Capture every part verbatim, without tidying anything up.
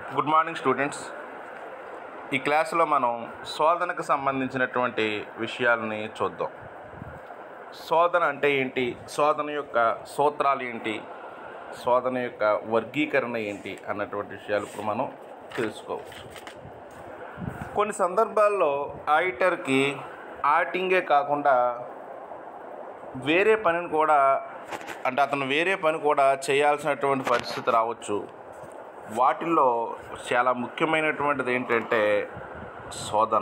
Good morning students. ఈ క్లాసులో మనం శోధనకు సంబంధించినటువంటి విషయాలని చూద్దాం. శోధన అంటే ఏంటి, శోధన యొక్క సూత్రాలు ఏంటి, శోధన యొక్క వర్గీకరణ ఏంటి అన్నటువంటి విషయాలు ఇప్పుడు మనం తెలుసుకోవచ్చు. కొన్ని సందర్భాల్లో ఆడిటర్కి ఆడిటింగే కాకుండా వేరే పనిని కూడా అంటే అతను వేరే పని కూడా చేయాల్సినటువంటి పరిస్థితి రావచ్చు. వాటిల్లో చాలా ముఖ్యమైనటువంటిది ఏంటంటే శోధన.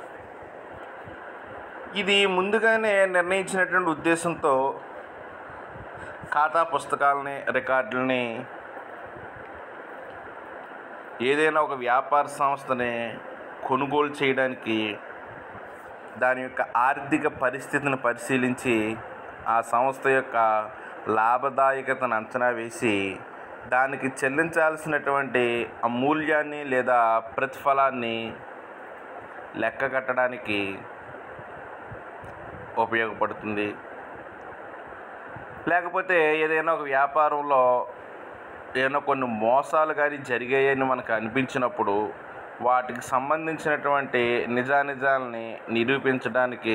ఇది ముందుగానే నిర్ణయించినటువంటి ఉద్దేశంతో ఖాతా పుస్తకాలని, రికార్డులని ఏదైనా ఒక వ్యాపార సంస్థని కొనుగోలు చేయడానికి దాని యొక్క ఆర్థిక పరిస్థితిని పరిశీలించి ఆ సంస్థ యొక్క లాభదాయకతను అంచనా వేసి దానికి చెల్లించాల్సినటువంటి మూల్యాన్ని లేదా ప్రతిఫలాన్ని లెక్క కట్టడానికి ఉపయోగపడుతుంది. లేకపోతే ఏదైనా ఒక వ్యాపారంలో ఏదైనా కొన్ని మోసాలు కానీ జరిగాయని మనకు అనిపించినప్పుడు వాటికి సంబంధించినటువంటి నిజానిజాలని నిరూపించడానికి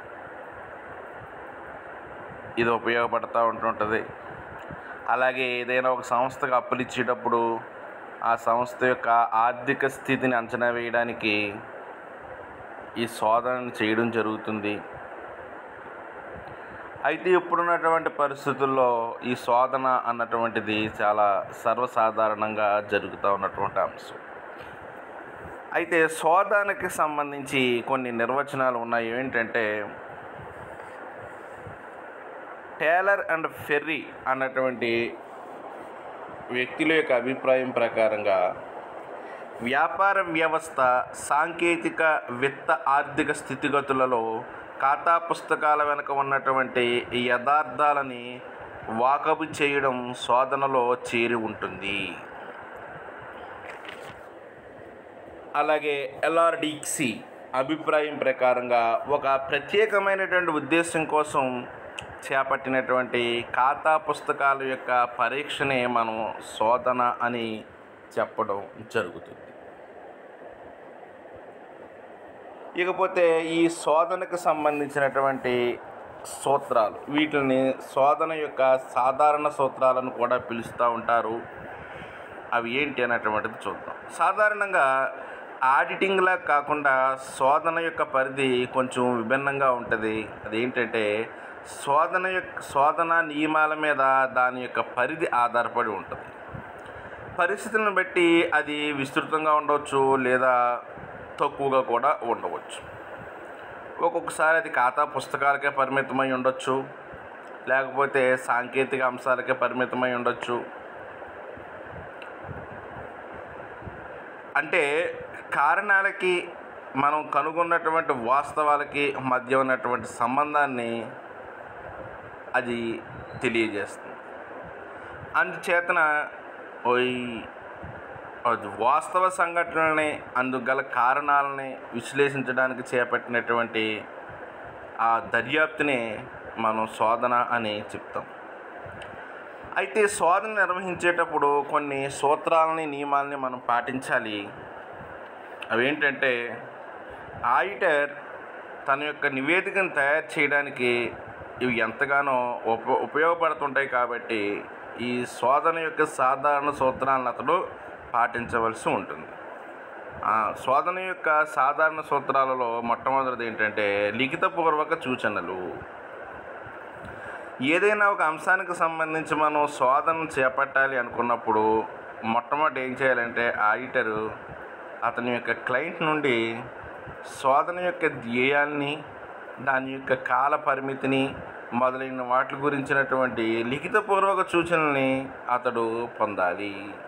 ఇది ఉపయోగపడుతూ ఉంటుంటుంది. అలాగే ఏదైనా ఒక సంస్థకు అప్పులు ఇచ్చేటప్పుడు ఆ సంస్థ యొక్క ఆర్థిక స్థితిని అంచనా వేయడానికి ఈ శోధనను చేయడం జరుగుతుంది. అయితే ఇప్పుడున్నటువంటి పరిస్థితుల్లో ఈ శోధన అన్నటువంటిది చాలా సర్వసాధారణంగా జరుగుతూ ఉన్నటువంటి అంశం. అయితే శోధనకి సంబంధించి కొన్ని నిర్వచనాలు ఉన్నాయి. ఏంటంటే టేలర్ అండ్ ఫెర్రీ అన్నటువంటి వ్యక్తుల యొక్క అభిప్రాయం ప్రకారంగా వ్యాపార వ్యవస్థ సాంకేతిక విత్త ఆర్థిక స్థితిగతులలో ఖాతా పుస్తకాల వెనుక ఉన్నటువంటి యథార్థాలని వాకబు చేయడం శోధనలో చేరి ఉంటుంది. అలాగే ఎల్ఆర్డిసి అభిప్రాయం ప్రకారంగా ఒక ప్రత్యేకమైనటువంటి ఉద్దేశం కోసం చేపట్టినటువంటి ఖాతా పుస్తకాల యొక్క పరీక్షనే మనం శోధన అని చెప్పడం జరుగుతుంది. ఇకపోతే ఈ శోధనకు సంబంధించినటువంటి సూత్రాలు, వీటిని శోధన యొక్క సాధారణ సూత్రాలను కూడా పిలుస్తూ ఉంటారు. అవి ఏంటి అన్నటువంటిది చూద్దాం. సాధారణంగా ఆడిటింగ్లా కాకుండా శోధన యొక్క పరిధి కొంచెం విభిన్నంగా ఉంటుంది. అదేంటంటే శోధన యొక్క శోధన నియమాల మీద దాని యొక్క పరిధి ఆధారపడి ఉంటుంది. పరిస్థితులను బట్టి అది విస్తృతంగా ఉండవచ్చు లేదా తక్కువగా కూడా ఉండవచ్చు. ఒక్కొక్కసారి అది ఖాతా పుస్తకాలకే పరిమితమై ఉండొచ్చు, లేకపోతే సాంకేతిక అంశాలకే పరిమితమై ఉండొచ్చు. అంటే కారణాలకి మనం కనుగొన్నటువంటి వాస్తవాలకి మధ్య ఉన్నటువంటి సంబంధాన్ని అది తెలియజేస్తుంది. అందుచేతన వాస్తవ సంఘటనల్ని, అందుకు గల కారణాలని విశ్లేషించడానికి చేపట్టినటువంటి ఆ దర్యాప్తుని మనం శోధన అని చెప్తాం. అయితే శోధన నిర్వహించేటప్పుడు కొన్ని సూత్రాలని, నియమాలని మనం పాటించాలి. అవేంటంటే ఆడిటర్ తన యొక్క నివేదికను తయారు చేయడానికి ఇవి ఎంతగానో ఉప ఉపయోగపడుతుంటాయి కాబట్టి ఈ శోధన యొక్క సాధారణ సూత్రాలను అతడు పాటించవలసి ఉంటుంది. శోధన యొక్క సాధారణ సూత్రాలలో మొట్టమొదటిది ఏంటంటే లిఖితపూర్వక సూచనలు. ఏదైనా ఒక అంశానికి సంబంధించి మనం శోధన చేపట్టాలి అనుకున్నప్పుడు మొట్టమొదటి ఏం చేయాలంటే ఆడిటరు అతని యొక్క క్లయింట్ నుండి శోధన యొక్క ధ్యేయాల్ని, దాని యొక్క కాల పరిమితిని మొదలైన వాటి గురించినటువంటి లిఖితపూర్వక సూచనల్ని అతడు పొందాలి.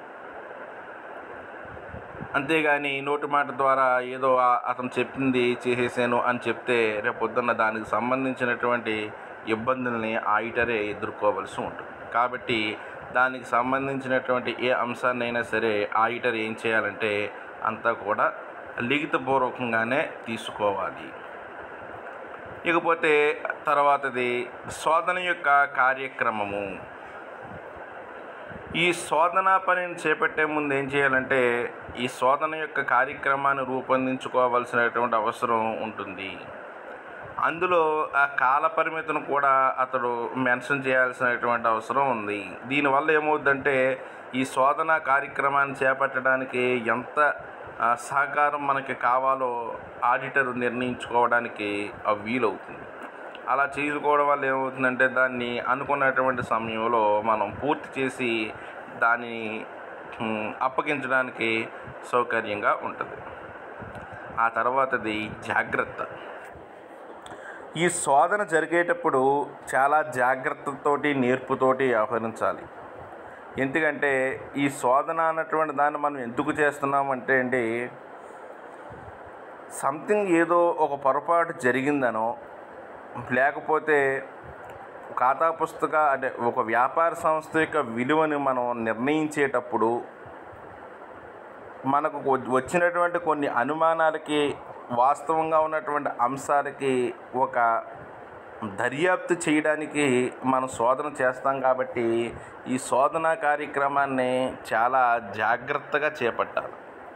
అంతేగాని నోటి మాట ద్వారా ఏదో అతను చెప్పింది చేసేసాను అని చెప్తే రేపొద్దున్న దానికి సంబంధించినటువంటి ఇబ్బందుల్ని ఆడిటరే ఎదుర్కోవలసి ఉంటుంది. కాబట్టి దానికి సంబంధించినటువంటి ఏ అంశాన్నైనా సరే ఆడిటర్ ఏం చేయాలంటే అంతా కూడా లిఖితపూర్వకంగానే తీసుకోవాలి. ఇకపోతే తర్వాతది శోధన యొక్క కార్యక్రమము. ఈ శోధన పనిని చేపట్టే ముందు ఏం చేయాలంటే ఈ శోధన యొక్క కార్యక్రమాన్ని రూపొందించుకోవాల్సినటువంటి అవసరం ఉంటుంది. అందులో ఆ కాల పరిమితిని కూడా అతడు మెన్షన్ చేయాల్సినటువంటి అవసరం ఉంది. దీనివల్ల ఏమవుతుందంటే ఈ శోధన కార్యక్రమాన్ని చేపట్టడానికి ఎంత సహకారం మనకి కావాలో ఆడిటర్ నిర్ణయించుకోవడానికి వీలవుతుంది. అలా చేసుకోవడం వల్ల ఏమవుతుందంటే దాన్ని అనుకున్నటువంటి సమయంలో మనం పూర్తి చేసి దాన్ని అప్పగించడానికి సౌకర్యంగా ఉంటుంది. ఆ తర్వాతది జాగ్రత్త. ఈ శోధన జరిగేటప్పుడు చాలా జాగ్రత్తతోటి నేర్పుతోటి వ్యవహరించాలి. ఎందుకంటే ఈ శోధన అన్నటువంటి దాన్ని మనం ఎందుకు చేస్తున్నామంటే అండి, సంథింగ్ ఏదో ఒక పొరపాటు జరిగిందనో, లేకపోతే ఖాతా పుస్తక అంటే ఒక వ్యాపార సంస్థ యొక్క విలువని మనం నిర్ణయించేటప్పుడు మనకు వచ్చినటువంటి కొన్ని అనుమానాలకి, వాస్తవంగా ఉన్నటువంటి అంశాలకి ఒక దర్యాప్తు చేయడానికి మనం శోధన చేస్తాం. కాబట్టి ఈ శోధన కార్యక్రమాన్ని చాలా జాగ్రత్తగా చేపట్టాలి.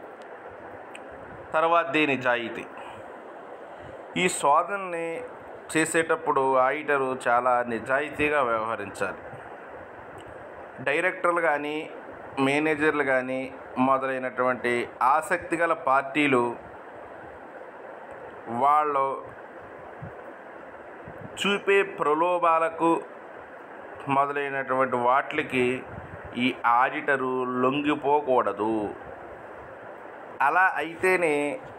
తర్వాత దీని నిజాయితీ. ఈ శోధనని చేసేటప్పుడు ఆడిటరు చాలా నిజాయితీగా వ్యవహరించాలి. డైరెక్టర్లు కానీ, మేనేజర్లు కానీ మొదలైనటువంటి ఆసక్తి గల పార్టీలు వాళ్ళు చూపే ప్రలోభాలకు మొదలైనటువంటి వాటికి ఈ ఆడిటరు లొంగిపోకూడదు. అలా అయితేనే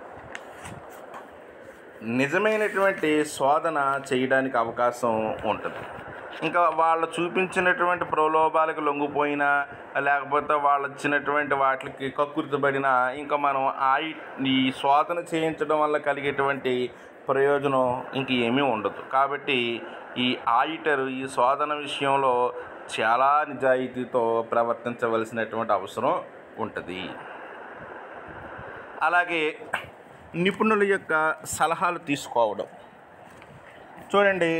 నిజమైనటువంటి శోధన చేయడానికి అవకాశం ఉంటుంది. ఇంకా వాళ్ళు చూపించినటువంటి ప్రలోభాలకు లొంగిపోయినా, లేకపోతే వాళ్ళు ఇచ్చినటువంటి వాటికి కక్కుర్తిపడినా ఇంకా మనం ఆ ఈ శోధన చేయించడం వల్ల కలిగేటువంటి ప్రయోజనం ఇంక ఏమీ ఉండదు. కాబట్టి ఈ ఆడిటర్ ఈ శోధన విషయంలో చాలా నిజాయితీతో ప్రవర్తించవలసినటువంటి అవసరం ఉంటుంది. అలాగే నిపుణుల యొక్క సలహాలు తీసుకోవడం. చూడండి,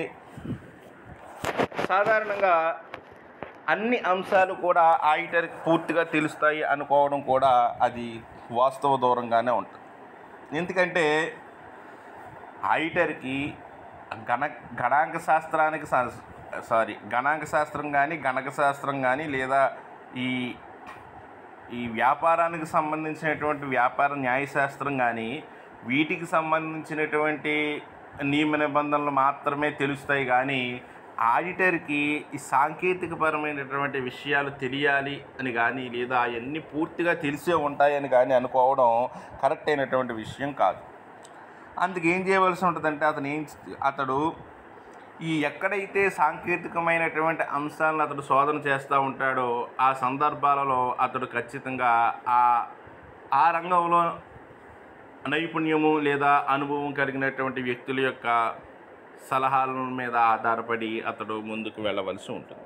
సాధారణంగా అన్ని అంశాలు కూడా ఆడిటర్కి పూర్తిగా తెలుస్తాయి అనుకోవడం కూడా అది వాస్తవ దూరంగానే ఉంటుంది. ఎందుకంటే ఆడిటర్కి గణ గణాంక శాస్త్రానికి సారీ గణాంక శాస్త్రం కానీ, గణక శాస్త్రం కానీ, లేదా ఈ ఈ వ్యాపారానికి సంబంధించినటువంటి వ్యాపార న్యాయశాస్త్రం కానీ, వీటికి సంబంధించినటువంటి నియమ నిబంధనలు మాత్రమే తెలుస్తాయి. కానీ ఆడిటర్కి ఈ సాంకేతికపరమైనటువంటి విషయాలు తెలియాలి అని కానీ, లేదా అవన్నీ పూర్తిగా తెలిసే ఉంటాయని కానీ అనుకోవడం కరెక్ట్ అయినటువంటి విషయం కాదు. అందుకు ఏం చేయవలసి ఉంటుందంటే అతను ఏం అతడు ఈ ఎక్కడైతే సాంకేతికమైనటువంటి అంశాలను అతడు శోధన చేస్తూ ఉంటాడో ఆ సందర్భాలలో అతడు ఖచ్చితంగా ఆ ఆ రంగంలో నైపుణ్యము లేదా అనుభవం కలిగినటువంటి వ్యక్తుల యొక్క సలహాల మీద ఆధారపడి అతడు ముందుకు వెళ్ళవలసి ఉంటుంది.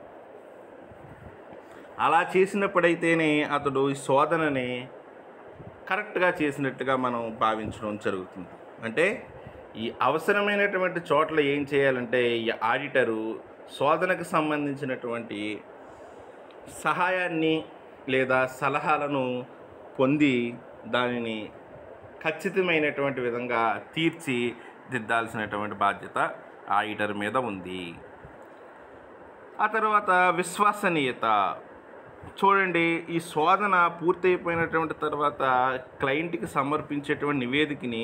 అలా చేసినప్పుడైతేనే అతడు ఈ శోధనని కరెక్ట్గా చేసినట్టుగా మనం భావించడం జరుగుతుంది. అంటే ఈ అవసరమైనటువంటి చోట్ల ఏం చేయాలంటే ఈ ఆడిటరు శోధనకు సంబంధించినటువంటి సహాయాన్ని లేదా సలహాలను పొంది దానిని ఖచ్చితమైనటువంటి విధంగా తీర్చిదిద్దాల్సినటువంటి బాధ్యత ఆడిటర్ మీద ఉంది. ఆ తర్వాత విశ్వసనీయత. చూడండి, ఈ శోధన పూర్తయిపోయినటువంటి తర్వాత క్లయింట్కి సమర్పించేటువంటి నివేదికని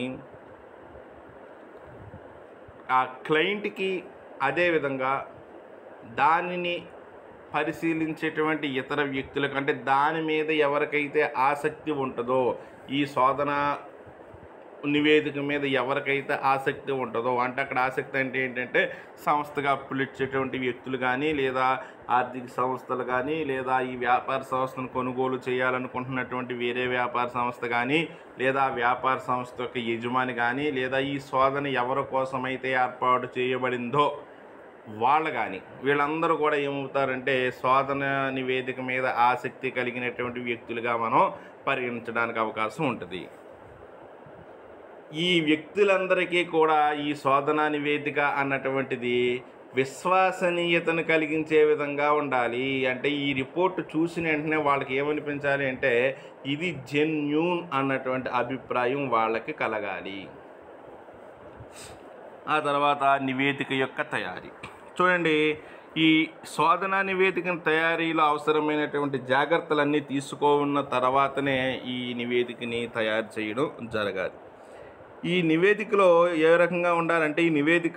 ఆ క్లయింట్కి, అదేవిధంగా దానిని పరిశీలించేటువంటి ఇతర వ్యక్తులకు, అంటే దాని మీద ఎవరికైతే ఆసక్తి ఉంటుందో, ఈ శోధన నివేదిక మీద ఎవరికైతే ఆసక్తి ఉంటుందో, అంటే అక్కడ ఆసక్తి అంటే ఏంటంటే సంస్థగా అప్పులు ఇచ్చేటువంటి వ్యక్తులు కానీ, లేదా ఆర్థిక సంస్థలు కానీ, లేదా ఈ వ్యాపార సంస్థను కొనుగోలు చేయాలనుకుంటున్నటువంటి వేరే వ్యాపార సంస్థ కానీ, లేదా వ్యాపార సంస్థ యొక్క యజమాని కానీ, లేదా ఈ శోధన ఎవరి కోసమైతే ఏర్పాటు చేయబడిందో వాళ్ళు కానీ, వీళ్ళందరూ కూడా ఏమవుతారంటే శోధన నివేదిక మీద ఆసక్తి కలిగినటువంటి వ్యక్తులుగా మనం పరిగణించడానికి అవకాశం ఉంటుంది. ఈ వ్యక్తులందరికీ కూడా ఈ శోధన నివేదిక అన్నటువంటిది విశ్వసనీయతను కలిగించే విధంగా ఉండాలి. అంటే ఈ రిపోర్ట్ చూసిన వెంటనే వాళ్ళకి ఏమనిపించాలి అంటే ఇది జెన్యూన్ అన్నటువంటి అభిప్రాయం వాళ్ళకి కలగాలి. ఆ తర్వాత నివేదిక యొక్క తయారీ. చూడండి, ఈ శోధన నివేదిక తయారీలో అవసరమైనటువంటి జాగ్రత్తలన్నీ తీసుకున్న తర్వాతనే ఈ నివేదికని తయారు చేయడం జరగాలి. ఈ నివేదికలో ఏ రకంగా ఉండాలంటే ఈ నివేదిక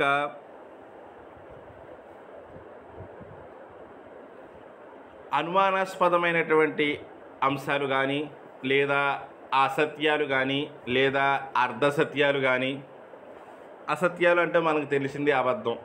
అనుమానాస్పదమైనటువంటి అంశాలు కానీ లేదా అసత్యాలు కానీ లేదా అర్ధసత్యాలు కానీ, అసత్యాలు అంటే మనకు తెలిసింది అబద్ధం,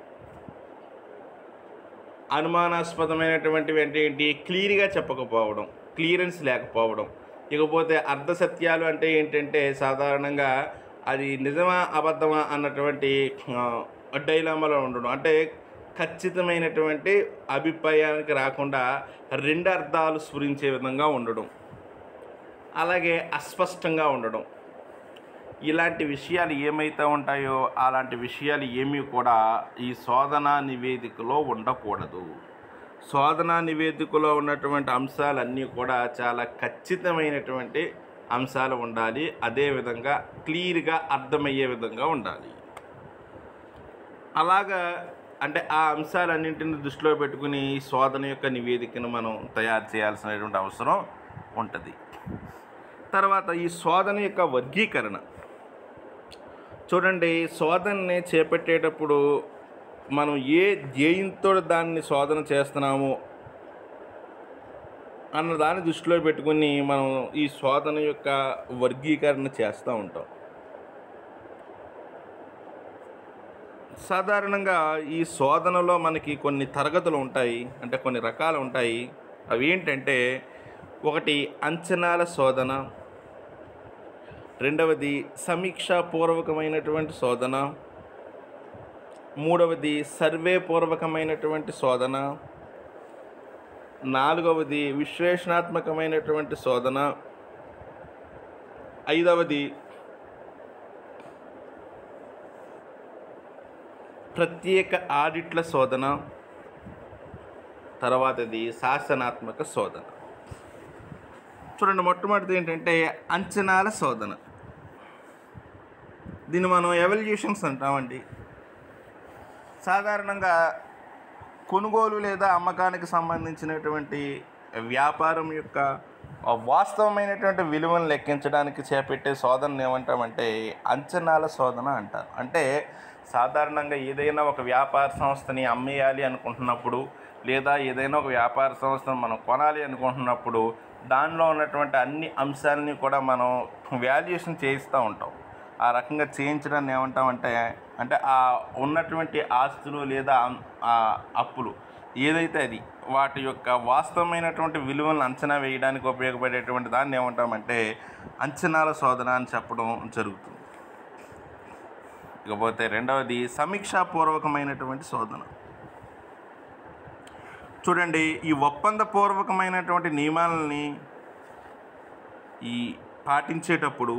అనుమానాస్పదమైనటువంటివి అంటే ఏంటి, క్లియర్గా చెప్పకపోవడం, క్లియరెన్స్ లేకపోవడం. ఇకపోతే అర్ధసత్యాలు అంటే ఏంటంటే సాధారణంగా అది నిజమా అబద్ధమా అన్నటువంటి డైలామాలో ఉండడం, అంటే ఖచ్చితమైనటువంటి అభిప్రాయానికి రాకుండా రెండు అర్థాలు స్ఫురించే విధంగా ఉండడం, అలాగే అస్పష్టంగా ఉండడం. ఇలాంటి విషయాలు ఏమైతే ఉంటాయో అలాంటి విషయాలు ఏమీ కూడా ఈ శోధనా నివేదికలో ఉండకూడదు. శోధనా నివేదికలో ఉన్నటువంటి అంశాలన్నీ కూడా చాలా ఖచ్చితమైనటువంటి అంశాలు ఉండాలి. అదేవిధంగా క్లియర్గా అర్థమయ్యే విధంగా ఉండాలి. అలాగా అంటే ఆ అంశాలన్నింటిని దృష్టిలో పెట్టుకుని శోధన యొక్క నివేదికను మనం తయారు చేయాల్సినటువంటి అవసరం ఉంటుంది. తర్వాత ఈ శోధన యొక్క వర్గీకరణ. చూడండి, శోధనని చేపట్టేటప్పుడు మనం ఏ ధ్యేయంతో దాన్ని శోధన చేస్తున్నాము అన్న దాన్ని దృష్టిలో పెట్టుకుని మనం ఈ శోధన యొక్క వర్గీకరణ చేస్తూ ఉంటాం. సాధారణంగా ఈ శోధనలో మనకి కొన్ని తరగతులు ఉంటాయి, అంటే కొన్ని రకాలు ఉంటాయి. అవి ఏంటంటే, ఒకటి అంచనాల శోధన, రెండవది సమీక్షాపూర్వకమైనటువంటి శోధన, మూడవది సర్వే పూర్వకమైనటువంటి శోధన, నాలుగవది విశ్లేషణాత్మకమైనటువంటి శోధన, ఐదవది ప్రత్యేక ఆడిట్ల శోధన, తర్వాతది శాసనాత్మక శోధన. చూడండి, మొట్టమొదటిది ఏంటంటే అంచనాల శోధన. దీన్ని మనం ఎవాల్యుయేషన్స్ అంటామండి. సాధారణంగా కొనుగోలు లేదా అమ్మకానికి సంబంధించినటువంటి వ్యాపారం యొక్క వాస్తవమైనటువంటి విలువను లెక్కించడానికి చేపట్టే శోధనను ఏమంటామంటే అంచనాల శోధన అంటారు. అంటే సాధారణంగా ఏదైనా ఒక వ్యాపార సంస్థని అమ్మేయాలి అనుకుంటున్నప్పుడు లేదా ఏదైనా ఒక వ్యాపార సంస్థను మనం కొనాలి అనుకుంటున్నప్పుడు దానిలో ఉన్నటువంటి అన్ని అంశాలని కూడా మనం వాల్యుయేషన్ చేయిస్తూ ఉంటాం. ఆ రకంగా చేయించడాన్ని ఏమంటామంటే అంటే ఆ ఉన్నటువంటి ఆస్తులు లేదా అప్పులు ఏదైతే అది వాటి యొక్క వాస్తవమైనటువంటి విలువలను అంచనా వేయడానికి ఉపయోగపడేటువంటి దాన్ని ఏమంటామంటే అంచనాల శోధన అని చెప్పడం జరుగుతుంది. ఇకపోతే రెండవది సమీక్షాపూర్వకమైనటువంటి శోధన. చూడండి, ఈ ఒప్పందపూర్వకమైనటువంటి నియమాలని ఈ పాటించేటప్పుడు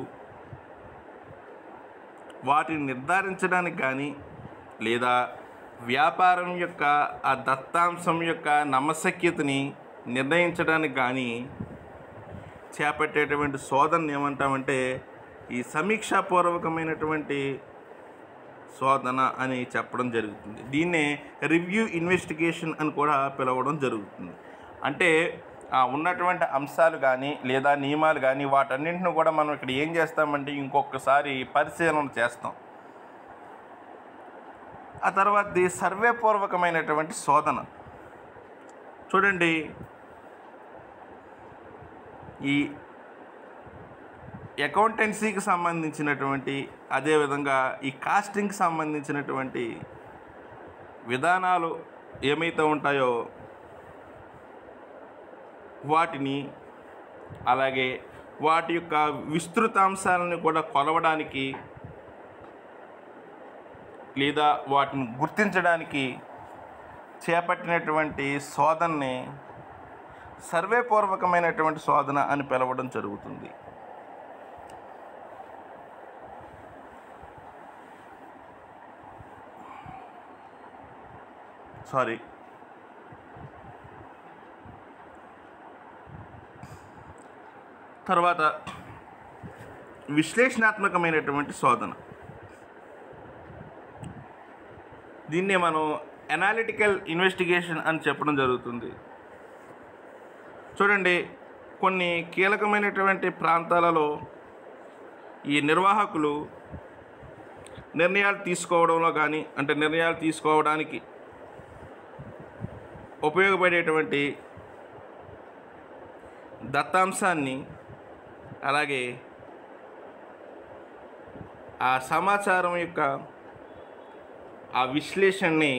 వాటిని నిర్ధారించడానికి కానీ లేదా వ్యాపారం యొక్క ఆ దత్తాంశం యొక్క నమ్మశక్యతని నిర్ణయించడానికి కానీ చేపట్టేటువంటి శోధన ఏమంటామంటే ఈ సమీక్షాపూర్వకమైనటువంటి శోధన అని చెప్పడం జరుగుతుంది. దీన్నే రివ్యూ ఇన్వెస్టిగేషన్ అని కూడా పిలవడం జరుగుతుంది. అంటే ఉన్నటువంటి అంశాలు కానీ లేదా నియమాలు కానీ వాటన్నింటిని కూడా మనం ఇక్కడ ఏం చేస్తామంటే ఇంకొకసారి పరిశీలన చేస్తాం. ఆ తర్వాతది సర్వేపూర్వకమైనటువంటి శోధన. చూడండి, ఈ అకౌంటెన్సీకి సంబంధించినటువంటి అదేవిధంగా ఈ కాస్టింగ్కి సంబంధించినటువంటి విధానాలు ఏమైతే ఉంటాయో వాటిని అలాగే వాటి యొక్క విస్తృతాంశాలను కూడా కొలవడానికి లేదా వాటిని గుర్తించడానికి చేపట్టినటువంటి శోధనని సర్వేపూర్వకమైనటువంటి శోధన అని పిలవడం జరుగుతుంది. సారీ తర్వాత విశ్లేషణాత్మకమైనటువంటి శోధన. దీన్నే మనం అనాలిటికల్ ఇన్వెస్టిగేషన్ అని చెప్పడం జరుగుతుంది. చూడండి, కొన్ని కీలకమైనటువంటి ప్రాంతాలలో ఈ నిర్వాహకులు నిర్ణయాలు తీసుకోవడంలో కానీ అంటే నిర్ణయాలు తీసుకోవడానికి ఉపయోగపడేటువంటి దత్తాంశాన్ని అలాగే ఆ సమాచారం యొక్క ఆ విశ్లేషణని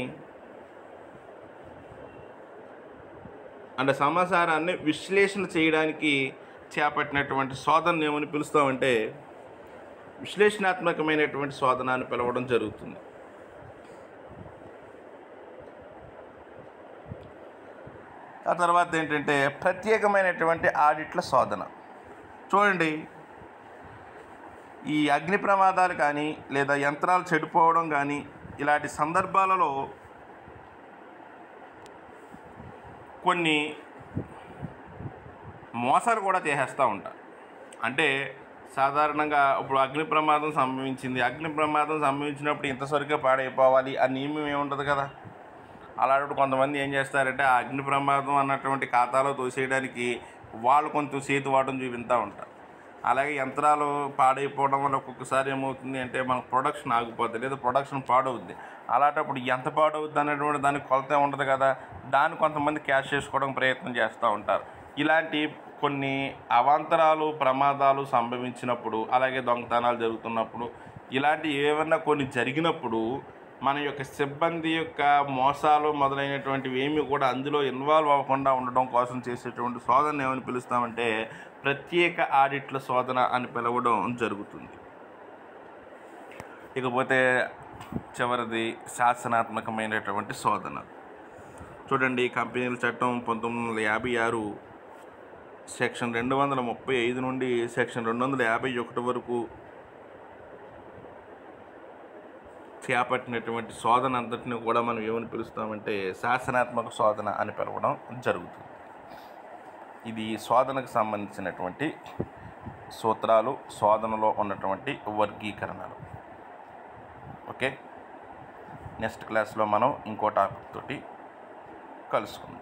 అంటే సమాచారాన్ని విశ్లేషణ చేయడానికి చేపట్టినటువంటి శోధన ఏమని పిలుస్తామంటే విశ్లేషణాత్మకమైనటువంటి శోధన అని పిలవడం జరుగుతుంది. ఆ తర్వాత ఏంటంటే ప్రత్యేకమైనటువంటి ఆడిట్ల శోధన. చూడండి, ఈ అగ్ని ప్రమాదాలు కానీ లేదా యంత్రాలు చెడిపోవడం కానీ ఇలాంటి సందర్భాలలో కొన్ని మోసాలు కూడా చేసేస్తూ ఉంటారు. అంటే సాధారణంగా ఇప్పుడు అగ్ని ప్రమాదం సంభవించింది, అగ్ని ప్రమాదం సంభవించినప్పుడు ఇంత సరిగ్గా పాడైపోవాలి ఆ నియమం ఏముంటుంది కదా. అలాంటి కొంతమంది ఏం చేస్తారంటే ఆ అగ్ని ప్రమాదం అన్నటువంటి ఖాతాలో తోసేయడానికి వాళ్ళు కొంత చేతివాటం చూపిస్తూ ఉంటారు. అలాగే యంత్రాలు పాడైపోవడం వల్ల ఒక్కొక్కసారి ఏమవుతుంది అంటే మనకు ప్రొడక్షన్ ఆగిపోద్ది లేదా ప్రొడక్షన్ పాడవుద్ది. అలాంటప్పుడు ఎంత పాడవుద్ది అనేటువంటి దానికి కొలత ఉండదు కదా, దాన్ని కొంతమంది క్యాష్ చేసుకోవడం ప్రయత్నం చేస్తూ ఉంటారు. ఇలాంటి కొన్ని అవాంతరాలు ప్రమాదాలు సంభవించినప్పుడు అలాగే దొంగతనాలు జరుగుతున్నప్పుడు ఇలాంటి ఏమన్నా కొన్ని జరిగినప్పుడు మన యొక్క సిబ్బంది యొక్క మోసాలు మొదలైనటువంటివి ఏమీ కూడా అందులో ఇన్వాల్వ్ అవ్వకుండా ఉండడం కోసం చేసేటువంటి శోధన ఏమని పిలుస్తామంటే ప్రత్యేక ఆడిట్ల శోధన అని పిలవడం జరుగుతుంది. ఇకపోతే చివరిది శాసనాత్మకమైనటువంటి శోధన. చూడండి, కంపెనీల చట్టం పంతొమ్మిది వందల యాభై ఆరు సెక్షన్ రెండు వందల ముప్పై ఐదు నుండి సెక్షన్ రెండు వందల యాభై ఒకటి వరకు చేపట్టినటువంటి శోధన అంతటిని కూడా మనం ఏమని పిలుస్తామంటే శాసనాత్మక శోధన అని పిలవడం జరుగుతుంది. ఇది శోధనకు సంబంధించినటువంటి సూత్రాలు, శోధనలో ఉన్నటువంటి వర్గీకరణలు. ఓకే, నెక్స్ట్ క్లాస్లో మనం ఇంకో టాపిక్ తోటి కలుసుకుందాం.